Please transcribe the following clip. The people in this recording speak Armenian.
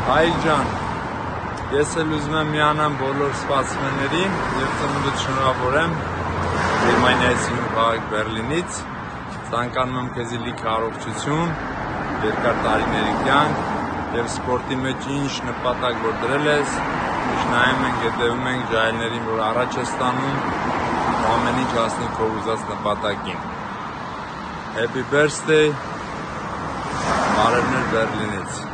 Հայր ջան, ես էլ ուզում եմ միանամ բոլոր սպասմեններին և ծնունդդ շնորհավորեմ Գերմանիայի սիրուն քաղաք Բեռլինից, ցանկանում եմ քեզ լիքը առողջություն, երկար տարիների կյանք և սպորտի մեջ ինչ նպատակ որ դրել ես, միշտ նայում ենք, հետևում ենք ջահելներին, որ առաջ ես տանում, ամեն ինչ հասնի քո ուզած նպատակին։ Happy birthday, բարևներ Բեռլինից։